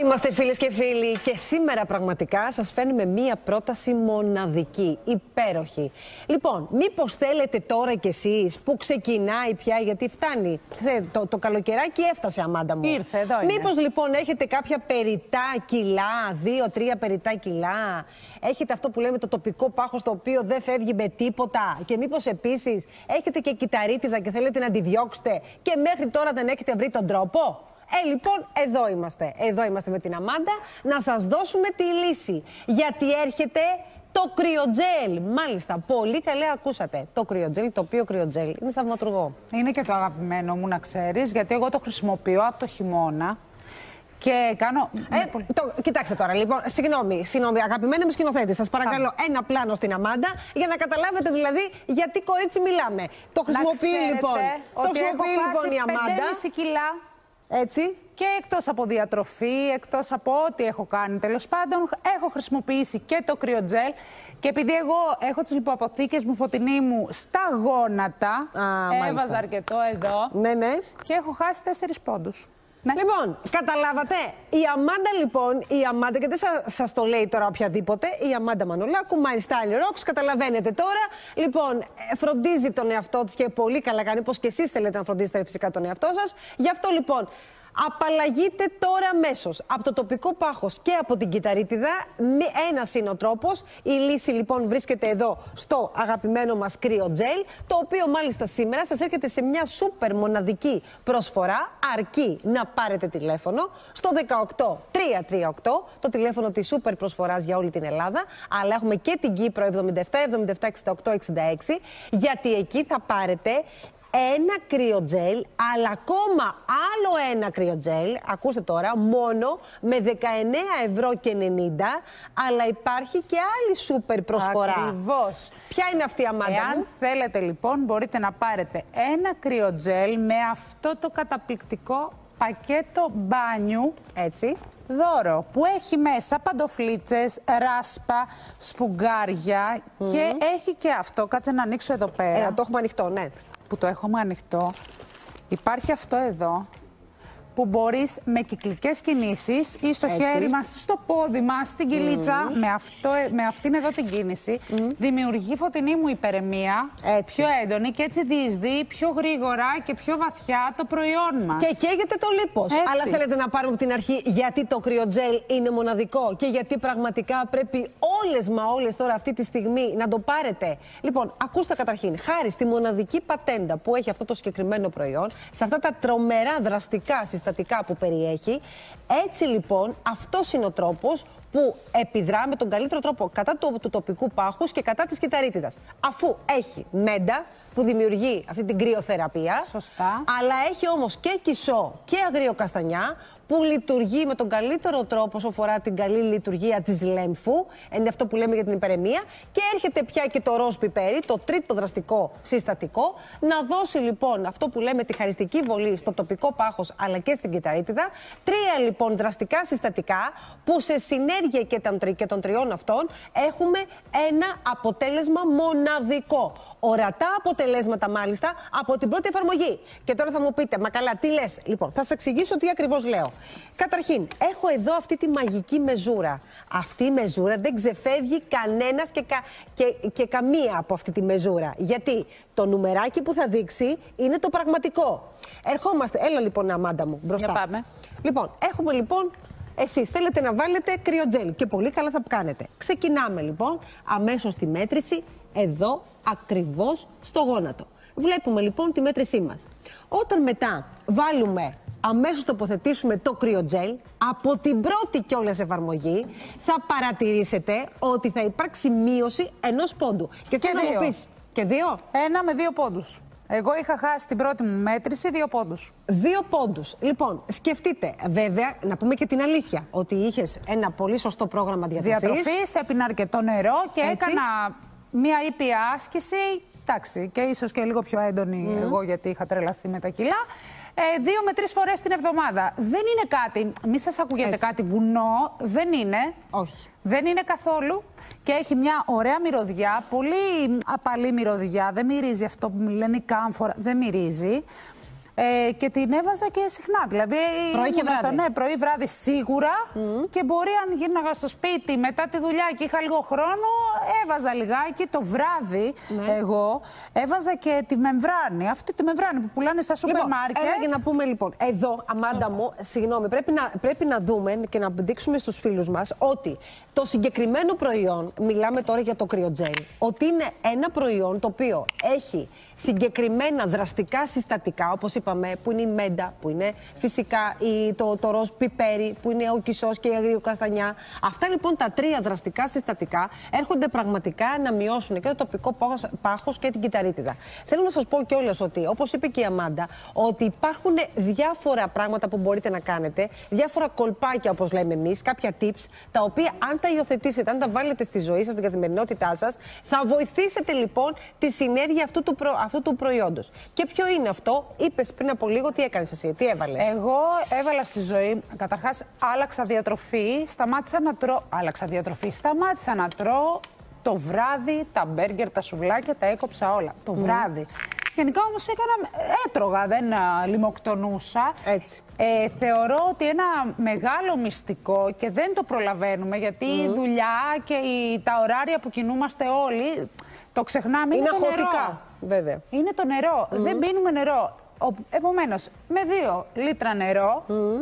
είμαστε φίλες και φίλοι και σήμερα πραγματικά σας φέρνουμε μία πρόταση μοναδική, υπέροχη. Λοιπόν, μήπως θέλετε τώρα κι εσείς που ξεκινάει πια, γιατί φτάνει, το καλοκαιράκι έφτασε, Αμάντα μου. Ήρθε, εδώ είναι. Μήπως λοιπόν έχετε κάποια περιττά κιλά, 2-3 περιττά κιλά, έχετε αυτό που λέμε το τοπικό πάχος το οποίο δεν φεύγει με τίποτα και μήπως επίσης έχετε και κυταρίτιδα και θέλετε να τη διώξετε και μέχρι τώρα δεν έχετε βρει τον τρόπο. Λοιπόν, εδώ είμαστε. Εδώ είμαστε με την Αμάντα να σας δώσουμε τη λύση. Γιατί έρχεται το κρυοτζέλ. Μάλιστα, πολύ καλά ακούσατε. Το κρυοτζέλ, το οποίο κρυοτζέλ είναι θαυματουργό. Είναι και το αγαπημένο μου, να ξέρεις, γιατί εγώ το χρησιμοποιώ από το χειμώνα. Και κάνω. Κοιτάξτε τώρα, λοιπόν, συγγνώμη, αγαπημένη μου σκηνοθέτη, σας παρακαλώ ένα πλάνο στην Αμάντα για να καταλάβετε δηλαδή γιατί κορίτσι μιλάμε. Το χρησιμοποιεί λοιπόν. Το χρησιμοποιεί λοιπόν η Αμάντα. 5,5 κιλά. Έτσι. Και εκτός από διατροφή, εκτός από ό,τι έχω κάνει τέλος πάντων, έχω χρησιμοποιήσει και το κρυοτζέλ. Και επειδή εγώ έχω τις λιποαποθήκες μου, Φωτεινή μου, στα γόνατα, έβαζα αρκετό εδώ. Ναι. Και έχω χάσει 4 πόντους. Ναι. Λοιπόν, καταλάβατε. Η Αμάντα λοιπόν, και δεν σας το λέει τώρα οποιαδήποτε, η Αμάντα Μανολάκου, My Style Rocks, καταλαβαίνετε τώρα. Λοιπόν, φροντίζει τον εαυτό της και πολύ καλά κάνει, πως και εσείς θέλετε να φροντίσετε φυσικά τον εαυτό σας. Γι' αυτό λοιπόν, απαλλαγείτε τώρα αμέσως από το τοπικό πάχος και από την κυταρίτιδα. Ένας είναι ο τρόπος. Η λύση λοιπόν βρίσκεται εδώ στο αγαπημένο μας κρυοτζέλ, το οποίο μάλιστα σήμερα σας έρχεται σε μια σούπερ μοναδική προσφορά, αρκεί να πάρετε τηλέφωνο στο 18338, το τηλέφωνο της σούπερ προσφοράς για όλη την Ελλάδα, αλλά έχουμε και την Κύπρο 77 67 68 66, γιατί εκεί θα πάρετε ένα κρυοτζέλ, αλλά ακόμα άλλο ένα κρυοτζέλ, ακούστε τώρα, μόνο με 19,90 ευρώ, αλλά υπάρχει και άλλη σούπερ προσφορά. Ακριβώς. Ποια είναι αυτή, Αμάντα μου? Εάν θέλετε λοιπόν μπορείτε να πάρετε ένα κρυοτζέλ με αυτό το καταπληκτικό πακέτο μπάνιου, έτσι, δώρο, που έχει μέσα παντοφλίτσες, ράσπα, σφουγγάρια και έχει και αυτό, κάτσε να ανοίξω εδώ πέρα. Το έχουμε ανοιχτό, ναι. Που το έχουμε ανοιχτό. Υπάρχει αυτό εδώ, που μπορείς με κυκλικές κινήσεις ή στο χέρι μας, στο πόδι μας, στην κοιλίτσα, με αυτήν εδώ την κίνηση, δημιουργεί, Φωτεινή μου, υπερεμία, πιο έντονη και έτσι διεισδύει πιο γρήγορα και πιο βαθιά το προϊόν μας. Και καίγεται το λίπος. Αλλά θέλετε να πάρουμε από την αρχή γιατί το κρυοτζέλ είναι μοναδικό και γιατί πραγματικά πρέπει όλες τώρα αυτή τη στιγμή να το πάρετε. Λοιπόν, ακούστε καταρχήν, χάρη στη μοναδική πατέντα που έχει αυτό το συγκεκριμένο προϊόν, σε αυτά τα τρομερά δραστικά συστατικά που περιέχει. Έτσι λοιπόν, αυτός είναι ο τρόπος που επιδρά με τον καλύτερο τρόπο κατά του τοπικού πάχους και κατά της κυταρίτιδας. Αφού έχει μέντα που δημιουργεί αυτή την κρυοθεραπεία, σωστά, αλλά έχει όμως και κισό και αγριοκαστανιά που λειτουργεί με τον καλύτερο τρόπο όσο αφορά την καλή λειτουργία της λέμφου, είναι αυτό που λέμε για την υπερεμία, και έρχεται πια και το ροζ πιπέρι, το τρίτο δραστικό συστατικό, να δώσει λοιπόν αυτό που λέμε τη χαριστική βολή στο τοπικό πάχος αλλά και στην κυταρίτιδα. 3 λοιπόν δραστικά συστατικά που σε συνέργεια και των τριών αυτών έχουμε ένα αποτέλεσμα μοναδικό. Ορατά αποτελέσματα μάλιστα από την πρώτη εφαρμογή. Και τώρα θα μου πείτε, μα καλά, τι λες? Λοιπόν, θα σας εξηγήσω τι ακριβώς λέω. Καταρχήν, έχω εδώ αυτή τη μαγική μεζούρα. Αυτή η μεζούρα δεν ξεφεύγει κανένας και καμία από αυτή τη μεζούρα. Γιατί το νουμεράκι που θα δείξει είναι το πραγματικό. Ερχόμαστε, έλα λοιπόν, Αμάντα μου, μπροστά. Για πάμε. Λοιπόν, έχουμε λοιπόν. Εσείς θέλετε να βάλετε κρυοτζέλ και πολύ καλά θα κάνετε. Ξεκινάμε λοιπόν αμέσως τη μέτρηση εδώ ακριβώς στο γόνατο. Βλέπουμε λοιπόν τη μέτρησή μας. Όταν μετά αμέσως τοποθετήσουμε το κρυοτζέλ, από την πρώτη κιόλας εφαρμογή θα παρατηρήσετε ότι θα υπάρξει μείωση 1 πόντου. Και θέλω να μου πεις, και 2? 1 με 2 πόντους. Εγώ είχα χάσει την πρώτη μου μέτρηση 2 πόντους. 2 πόντους. Λοιπόν, σκεφτείτε, βέβαια, να πούμε και την αλήθεια, ότι είχες ένα πολύ σωστό πρόγραμμα διατροφής. Έπινα αρκετό νερό και έκανα μία ήπια άσκηση, εντάξει, και ίσως και λίγο πιο έντονη εγώ, γιατί είχα τρελαθεί με τα κιλά. 2 με 3 φορές την εβδομάδα. Δεν είναι κάτι, μη σας ακούγεται κάτι βουνό, δεν είναι. Όχι. Δεν είναι καθόλου και έχει μια ωραία μυρωδιά, πολύ απαλή μυρωδιά, δεν μυρίζει αυτό που λένε η κάμφορα, δεν μυρίζει. Και την έβαζα και συχνά. Δηλαδή, πρωί και βράδυ. Ναι, πρωί βράδυ σίγουρα. Και μπορεί, αν γύρναγα στο σπίτι μετά τη δουλειά και είχα λίγο χρόνο, έβαζα λιγάκι. Το βράδυ, εγώ έβαζα και τη μεμβράνη. Αυτή τη μεμβράνη που πουλάνε στα σούπερ μάρκετ. Για να πούμε λοιπόν, εδώ, Αμάντα μου, συγγνώμη, πρέπει να δούμε και να δείξουμε στους φίλους μας ότι το συγκεκριμένο προϊόν, μιλάμε τώρα για το κρυοτζέλ, ότι είναι ένα προϊόν το οποίο έχει συγκεκριμένα δραστικά συστατικά, όπως είπαμε, που είναι η μέντα, που είναι φυσικά το ροζ πιπέρι, που είναι ο κισός και η αγριοκαστανιά. Αυτά λοιπόν τα τρία δραστικά συστατικά έρχονται πραγματικά να μειώσουν και το τοπικό πάχος και την κυταρίτιδα. Θέλω να σας πω κιόλας ότι, όπως είπε και η Αμάντα, ότι υπάρχουν διάφορα πράγματα που μπορείτε να κάνετε, διάφορα κολπάκια, όπως λέμε εμείς, κάποια tips, τα οποία αν τα υιοθετήσετε, αν τα βάλετε στη ζωή σας, στην καθημερινότητά σας, θα βοηθήσετε λοιπόν τη συνέργεια αυτού του προϊόντος. Και ποιο είναι αυτό, είπες πριν από λίγο, τι έκανες εσύ, τι έβαλες? Εγώ έβαλα στη ζωή, καταρχάς άλλαξα διατροφή, σταμάτησα να τρώω το βράδυ τα μπέργκερ, τα σουβλάκια, τα έκοψα όλα, το βράδυ. Γενικά όμως έτρωγα, δεν λιμοκτονούσα. Έτσι. Θεωρώ ότι ένα μεγάλο μυστικό, και δεν το προλαβαίνουμε, γιατί η δουλειά και τα ωράρια που κινούμαστε όλοι, το ξεχνάμε, είναι το νερό. Βέβαια. Είναι το νερό. Δεν πίνουμε νερό. Επομένως, με 2 λίτρα νερό.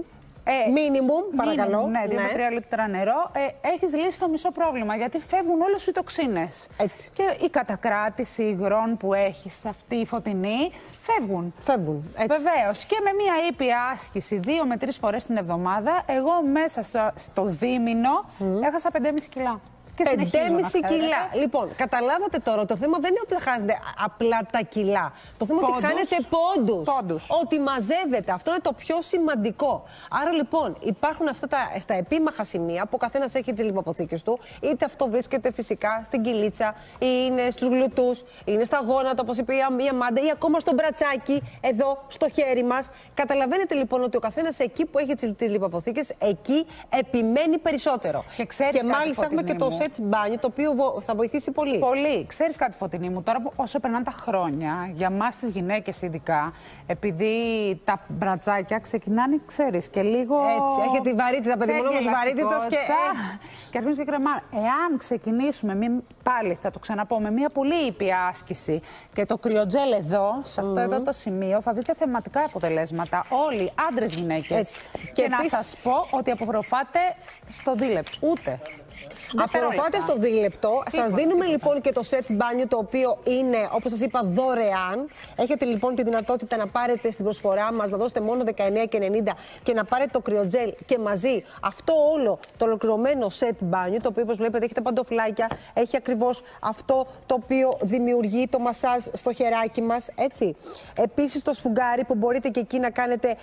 Μίνιμουμ, παρακαλώ. Ναι, 2 με 3 λίτρα νερό. Έχεις λύσει το μισό πρόβλημα, γιατί φεύγουν όλες οι τοξίνες. Έτσι. Και η κατακράτηση υγρών που έχεις αυτή η φωτεινή φεύγουν. Έτσι. Βεβαίως. Και με μία ήπια άσκηση 2 με 3 φορές την εβδομάδα, εγώ μέσα στο δίμηνο έχασα 5,5 κιλά. 5,5 κιλά. Λοιπόν, καταλάβατε τώρα, το θέμα δεν είναι ότι χάνετε απλά τα κιλά. Το θέμα είναι ότι χάνετε πόντους. Ότι μαζεύετε. Αυτό είναι το πιο σημαντικό. Άρα λοιπόν υπάρχουν αυτά στα επίμαχα σημεία που ο καθένας έχει τις λιποποθήκες του. Είτε αυτό βρίσκεται φυσικά στην κοιλίτσα, ή είναι στους γλουτούς, είναι στα γόνατα, όπως είπε η Αμάντα, ή ακόμα στο μπρατσάκι, εδώ στο χέρι μας. Καταλαβαίνετε λοιπόν ότι ο καθένας εκεί που έχει τις λιποποθήκες, εκεί επιμένει περισσότερο. Και μάλιστα έχουμε και το σετ μπάνιο, το οποίο θα βοηθήσει πολύ. Πολύ. Ξέρεις κάτι, Φωτεινή μου, τώρα όσο περνάνε τα χρόνια, για εμάς τις γυναίκες ειδικά, επειδή τα μπρατσάκια ξεκινάνε, ξέρεις, και λίγο. Έτσι, έχει τη βαρύτητα, παιδί μου, λόγω βαρύτητας και αρχίζουν και κρεμάνε. Εάν ξεκινήσουμε, πάλι θα το ξαναπώ, με μια πολύ ήπια άσκηση και το κρυοτζέλ εδώ, σε αυτό εδώ το σημείο, θα δείτε θεματικά αποτελέσματα. Όλοι, άντρες, γυναίκες. Και να σας πω ότι απορροφάτε στο δίλεπτο. Ούτε. Απορροφάτε στο δίλεπτο. Σας δίνουμε λοιπόν και το σετ μπάνιο, το οποίο είναι, όπως σας είπα, δωρεάν. Έχετε λοιπόν τη δυνατότητα να πάρετε στην προσφορά μας, να δώσετε μόνο 19,90 και να πάρετε το κρυοτζέλ και μαζί αυτό όλο το ολοκληρωμένο σετ μπάνιο, το οποίο, όπως βλέπετε, έχει τα παντοφλάκια, έχει ακριβώς αυτό το οποίο δημιουργεί το μασάζ στο χεράκι μας, έτσι. Επίσης το σφουγγάρι που μπορείτε και εκεί να κάνετε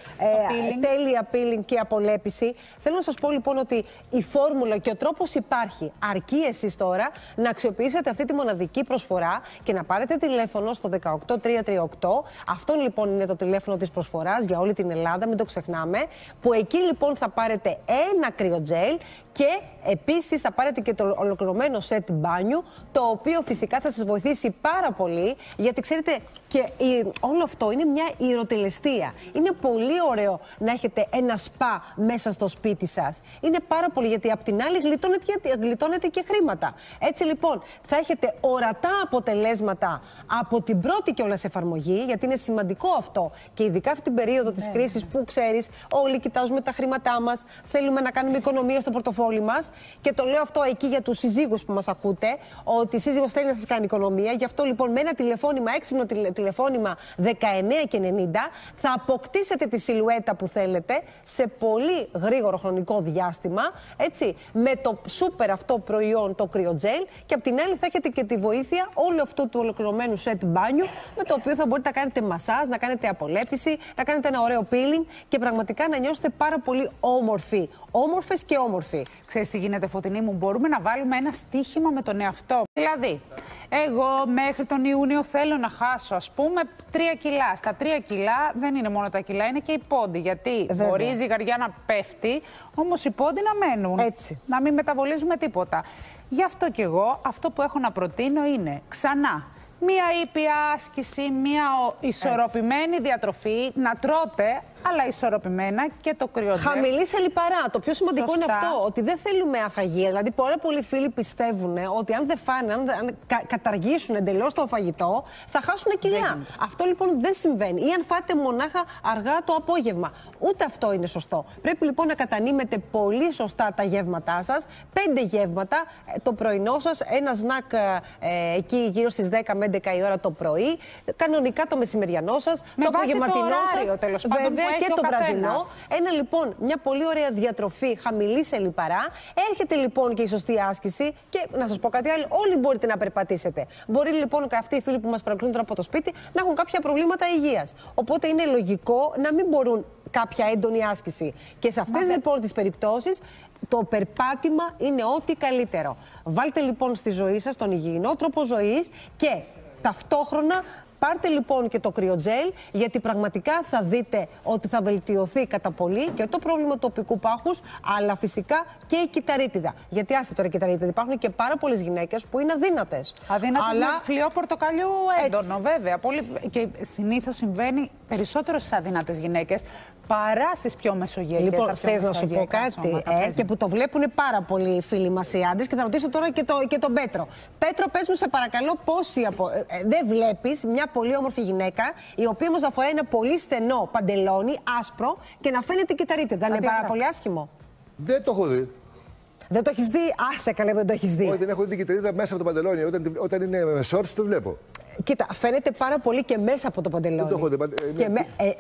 τέλεια peeling και απολέπιση. Θέλω να σας πω λοιπόν ότι η φόρμουλα και ο τρόπος υπάρχει. Αρκεί εσείς τώρα να αξιοποιήσετε αυτή τη μοναδική προσφορά και να πάρετε τηλέφωνο στο 18338. Αυτό λοιπόν είναι το τηλέφωνο της προσφοράς για όλη την Ελλάδα, μην το ξεχνάμε. Που εκεί λοιπόν θα πάρετε ένα κρυοτζέλ και επίσης θα πάρετε και το ολοκληρωμένο σετ μπάνιου, το οποίο φυσικά θα σας βοηθήσει πάρα πολύ, γιατί ξέρετε, και όλο αυτό είναι μια ιεροτελεστία. Είναι πολύ ωραίο να έχετε ένα σπα μέσα στο σπίτι σας. Είναι πάρα πολύ, γιατί απ' την άλλη γλιτώνετε και χρήματα. Έτσι λοιπόν θα έχετε ορατά αποτελέσματα από την πρώτη κιόλας εφαρμογή, γιατί είναι σημαντικό αυτό και ειδικά αυτή την περίοδο της κρίσης που ξέρεις, όλοι κοιτάζουμε τα χρήματά μας, θέλουμε να κάνουμε οικονομία στο πορτοφόλι μας. Και το λέω αυτό εκεί για τους συζύγους που μας ακούτε, ότι η σύζυγος θέλει να σας κάνει οικονομία. Γι' αυτό λοιπόν με ένα τηλεφώνημα, έξυπνο τηλεφώνημα 19,90, θα αποκτήσετε τη σιλουέτα που θέλετε σε πολύ γρήγορο χρονικό διάστημα, έτσι, με το σούπερ αυτό προϊόν, το κρυοτζέλ, και απ' την άλλη θα έχετε και τη βοήθεια όλου αυτού του ολοκληρωμένου σετ μπάνιου, με το οποίο θα μπορείτε να κάνετε μασάζ, να κάνετε απολέπιση, να κάνετε ένα ωραίο peeling και πραγματικά να νιώσετε πάρα πολύ όμορφοι. Όμορφες και όμορφοι. Ξέρεις τι γίνεται, Φωτεινή μου, μπορούμε να βάλουμε ένα στοίχημα με τον εαυτό. Δηλαδή, εγώ μέχρι τον Ιούνιο θέλω να χάσω, ας πούμε, 3 κιλά. Στα 3 κιλά δεν είναι μόνο τα κιλά, είναι και οι πόντοι. Γιατί μπορεί η ζυγαριά να πέφτει, όμως οι πόντοι να μένουν. Έτσι. Να μην μεταβολίζουμε τίποτα. Γι' αυτό κι εγώ αυτό που έχω να προτείνω είναι ξανά μία ήπια άσκηση, μία ισορροπημένη διατροφή, να τρώτε, αλλά ισορροπημένα και το κρυοτζέλ. Χαμηλή σε λιπαρά. Το πιο σημαντικό Σωστά. είναι αυτό, ότι δεν θέλουμε αφαγία. Δηλαδή, πολλοί φίλοι πιστεύουν ότι αν δεν φάνε, αν καταργήσουν εντελώς το φαγητό, θα χάσουν κιλά. Αυτό λοιπόν δεν συμβαίνει. Ή αν φάτε μονάχα αργά το απόγευμα. Ούτε αυτό είναι σωστό. Πρέπει λοιπόν να κατανείμετε πολύ σωστά τα γεύματά σας. 5 γεύματα, το πρωινό σας, ένα σνακ εκεί γύρω στις 10 με 11 η ώρα το πρωί. Κανονικά το μεσημεριανό σας, το απογευματινό σας. Βέβαια και το βραδινό. Μια πολύ ωραία διατροφή, χαμηλή σε λιπαρά. Έρχεται λοιπόν και η σωστή άσκηση και να σας πω κάτι άλλο, όλοι μπορείτε να περπατήσετε. Μπορεί λοιπόν και αυτοί οι φίλοι που μας παρακολουθούν τώρα από το σπίτι να έχουν κάποια προβλήματα υγείας. Οπότε είναι λογικό να μην μπορούν κάποια έντονη άσκηση. Και σε αυτές λοιπόν τις περιπτώσεις το περπάτημα είναι ό,τι καλύτερο. Βάλτε λοιπόν στη ζωή σας τον υγιεινό τρόπο ζωής και ταυτόχρονα πάρτε λοιπόν και το κρυοτζέλ, γιατί πραγματικά θα δείτε ότι θα βελτιωθεί κατά πολύ και το πρόβλημα τοπικού πάχους, αλλά φυσικά και η κυταρίτιδα. Γιατί άστε τώρα η κυταρίτιδα, υπάρχουν και πάρα πολλές γυναίκες που είναι αδύνατες. Αδύνατες με φλοιό πορτοκαλιού έντονο, βέβαια. Και συνήθως συμβαίνει περισσότερο στις αδύνατες γυναίκες παρά στις πιο μεσογειακές. Λοιπόν, θες να σου πω κάτι, και που το βλέπουν πάρα πολλοί φίλοι μας οι άντρες, και θα ρωτήσω τώρα και τον Πέτρο. Πέτρο, πες μου σε παρακαλώ πόσοι δεν βλέπεις μια πολύ όμορφη γυναίκα, η οποία όμως αφορά ένα πολύ στενό παντελόνι, άσπρο, και να φαίνεται κυταρίτιδα. Δεν είναι πάρα πολύ άσχημο? Δεν το έχω δει. Δεν το έχεις δει? Άσε καλέ, δεν το έχεις δει. Όχι, δεν έχω δει την κυταρίτιδα μέσα από το παντελόνι. Όταν είναι με shorts το βλέπω. Κοίτα, φαίνεται πάρα πολύ και μέσα από το παντελόνι. Δεν το έχω δει.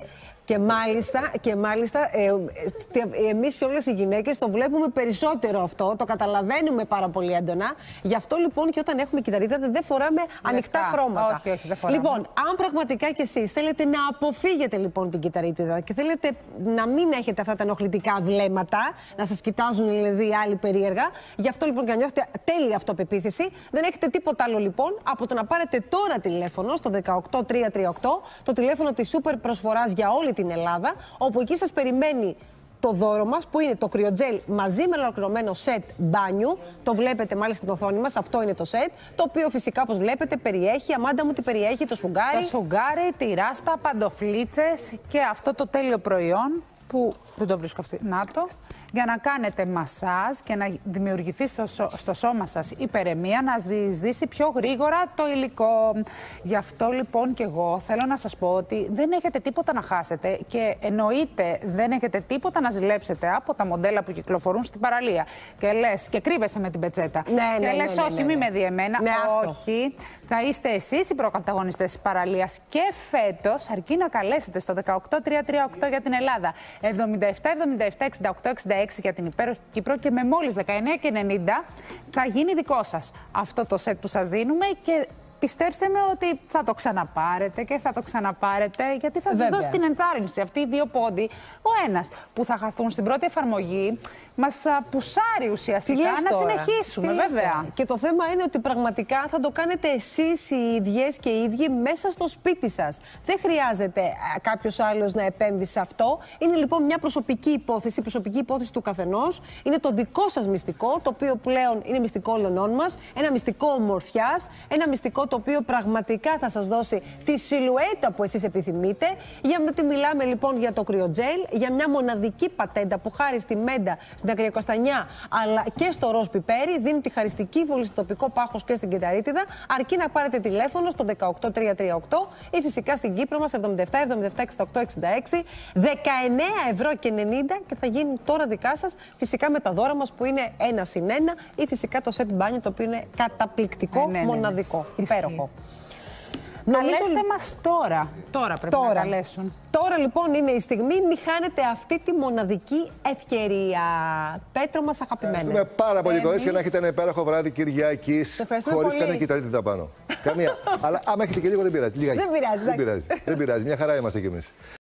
Και μάλιστα εμείς και όλες οι γυναίκες το βλέπουμε περισσότερο αυτό, το καταλαβαίνουμε πάρα πολύ έντονα. Γι' αυτό λοιπόν και όταν έχουμε κυταρίτιδα δεν φοράμε ανοιχτά χρώματα. Όχι, δεν φοράμε. Λοιπόν, αν πραγματικά κι εσείς θέλετε να αποφύγετε λοιπόν την κυταρίτιδα και θέλετε να μην έχετε αυτά τα ενοχλητικά βλέμματα, να σας κοιτάζουν δηλαδή οι άλλοι περίεργα, γι' αυτό λοιπόν και να νιώθετε τέλεια αυτοπεποίθηση, δεν έχετε τίποτα άλλο λοιπόν από το να πάρετε τώρα τηλέφωνο στο 18338, το τηλέφωνο της σούπερ προσφοράς για όλη την Ελλάδα, όπου εκεί σας περιμένει το δώρο μας, που είναι το κρυοτζέλ μαζί με ολοκληρωμένο σετ μπάνιου. Το βλέπετε μάλιστα στην οθόνη μας, αυτό είναι το σετ, το οποίο φυσικά όπως βλέπετε περιέχει, Αμάντα μου, τι περιέχει? Το σφουγγάρι. Το σφουγγάρι, τη ράσπα, παντοφλίτσες και αυτό το τέλειο προϊόν που δεν το βρίσκω αυτή. Να το. Για να κάνετε μασάζ και να δημιουργηθεί στο σώμα σας υπερεμία, να διεισδύσει πιο γρήγορα το υλικό. Γι' αυτό λοιπόν και εγώ θέλω να σας πω ότι δεν έχετε τίποτα να χάσετε και εννοείται δεν έχετε τίποτα να ζηλέψετε από τα μοντέλα που κυκλοφορούν στην παραλία. Και λες και κρύβεσαι με την πετσέτα. Και λες όχι, μη με δει εμένα. Όχι, θα είστε εσείς οι προκαταγωνιστές της παραλίας και φέτος, αρκεί να καλέσετε στο 18338 για την Ελλάδα, 77 68 66 για την υπέροχη Κύπρο και με μόλις 19,90 θα γίνει δικό σας αυτό το σετ που σας δίνουμε και πιστέψτε με ότι θα το ξαναπάρετε και θα το ξαναπάρετε, γιατί θα σας δώσει την ενθάρρυνση. Αυτοί οι δύο πόντοι, ο ένας που θα χαθούν στην πρώτη εφαρμογή, μας πουσάρει ουσιαστικά να συνεχίσουμε, βέβαια. Και το θέμα είναι ότι πραγματικά θα το κάνετε εσείς οι ίδιες και οι ίδιοι μέσα στο σπίτι σας. Δεν χρειάζεται κάποιος άλλος να επέμβει σε αυτό. Είναι λοιπόν μια προσωπική υπόθεση του καθενός. Είναι το δικό σας μυστικό, το οποίο πλέον είναι μυστικό όλων μας. Ένα μυστικό ομορφιάς, ένα μυστικό το οποίο πραγματικά θα σας δώσει τη σιλουέτα που εσείς επιθυμείτε. Γιατί μιλάμε λοιπόν για το κρυοτζέλ, για μια μοναδική πατέντα που χάρη στη μέντα, στην ακριακοστανιά αλλά και στο ροζ πιπέρι δίνει τη χαριστική βολή στο τοπικό πάχος και στην κυταρίτιδα, αρκεί να πάρετε τηλέφωνο στο 18338 ή φυσικά στην Κύπρο μας 77 67 68 66, 19,90 ευρώ και 90 και θα γίνει τώρα δικά σας, φυσικά με τα δώρα μας που είναι 1+1 ή φυσικά το σετ μπάνιο το οποίο είναι καταπληκτικό, μοναδικό, υπέροχο. Καλέστε μας τώρα. Τώρα πρέπει να καλέσουν. Τώρα λοιπόν είναι η στιγμή, μη χάνετε αυτή τη μοναδική ευκαιρία. Πέτρο μας αγαπημένε. Ευχαριστούμε πάρα πολύ κορίτσια και να έχετε ένα υπέροχο βράδυ Κυριακής χωρίς κανένα κυταρίτιδα πάνω. Καμία. Αλλά άμα έχετε και λίγο δεν πειράζει. Δεν πειράζει. Δεν πειράζει. Μια χαρά είμαστε κι εμείς.